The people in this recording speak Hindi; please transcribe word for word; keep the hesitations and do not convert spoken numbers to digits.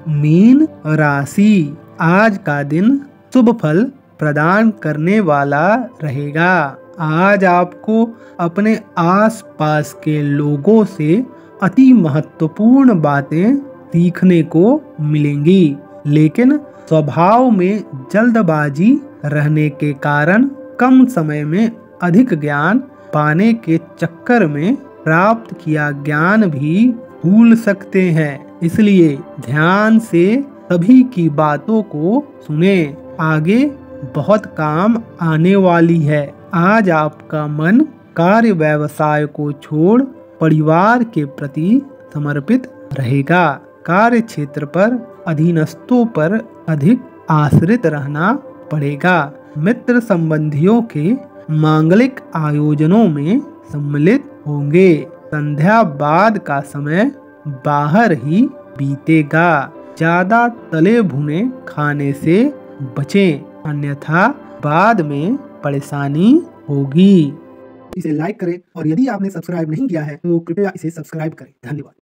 मीन राशि, आज का दिन शुभ फल प्रदान करने वाला रहेगा। आज आपको अपने आसपास के लोगों से अति महत्वपूर्ण बातें सीखने को मिलेंगी, लेकिन स्वभाव में जल्दबाजी रहने के कारण कम समय में अधिक ज्ञान पाने के चक्कर में प्राप्त किया ज्ञान भी भूल सकते हैं। इसलिए ध्यान से सभी की बातों को सुने, आगे बहुत काम आने वाली है। आज आपका मन कार्य व्यवसाय को छोड़ परिवार के प्रति समर्पित रहेगा। कार्य क्षेत्र पर अधीनस्थों पर अधिक आश्रित रहना पड़ेगा। मित्र संबंधियों के मांगलिक आयोजनों में सम्मिलित होंगे। संध्या बाद का समय बाहर ही बीतेगा। ज्यादा तले भुने खाने से बचें, अन्यथा बाद में परेशानी होगी। इसे लाइक करें और यदि आपने सब्सक्राइब नहीं किया है तो कृपया इसे सब्सक्राइब करें। धन्यवाद।